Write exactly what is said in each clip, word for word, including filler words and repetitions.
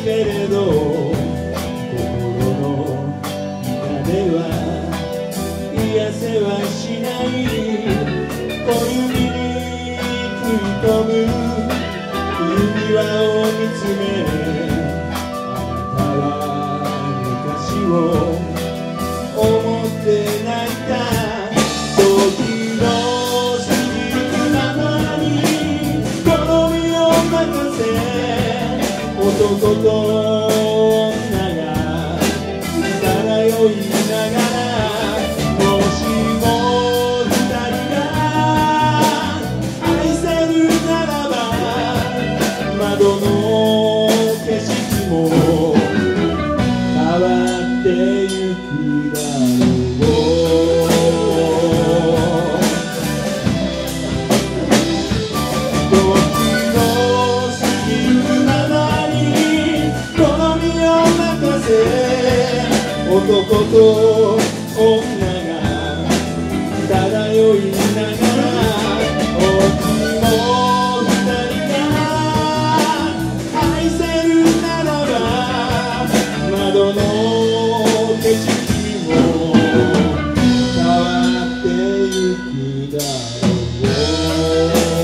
けれど心の中では癒せはしない小指に食い込む指輪を見つめあなたは昔を思って泣いた時の過ぎゆくままに好みを任せ男と女が漂いながらもしも二人が愛せるならば窓の景色も変わってゆくだろう時の過ぎゆくままに好みを任せ男と女が漂いながら僕も二人が愛せるならば窓の景色も変わってゆくだろう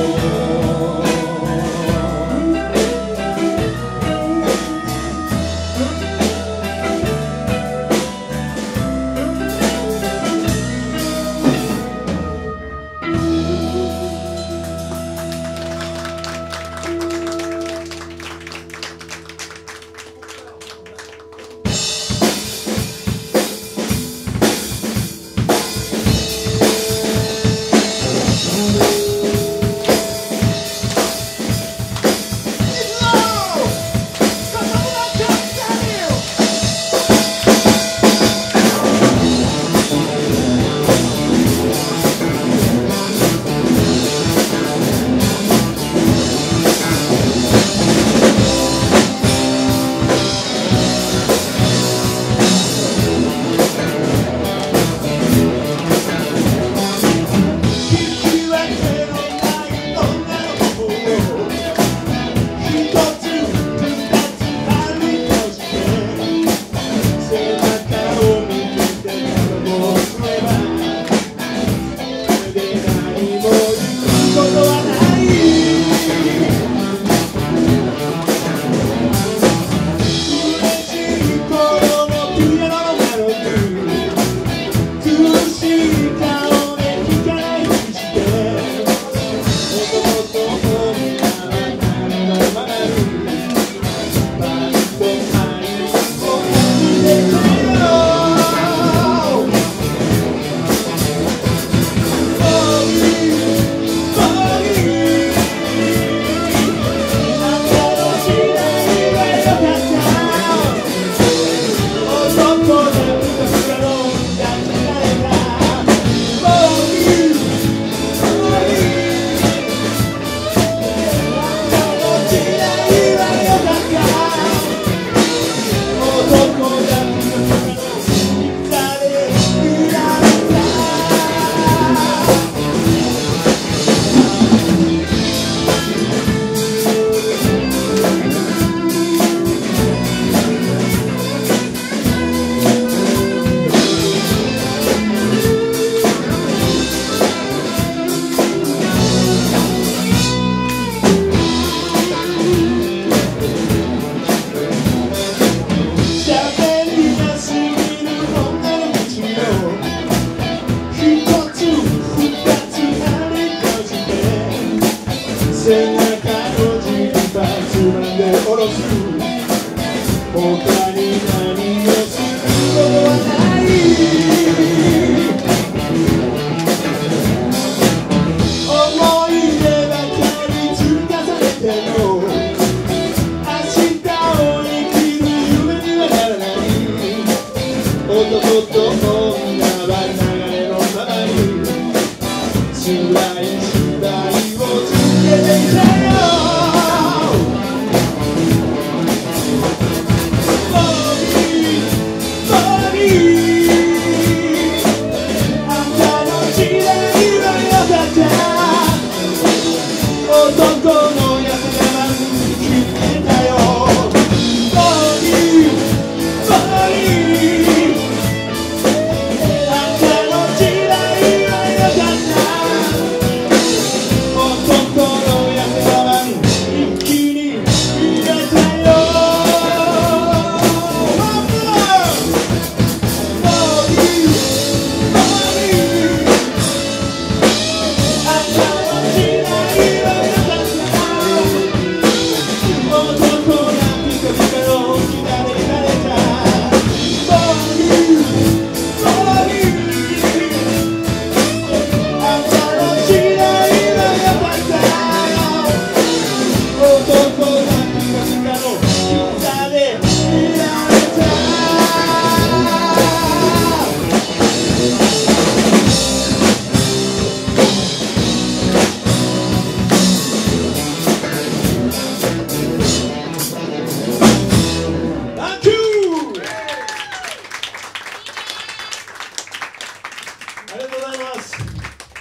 背中のジーパンつまんで下ろす他に何をすることはない思い出ばかり積み重ねても明日を生きる夢にはならない男と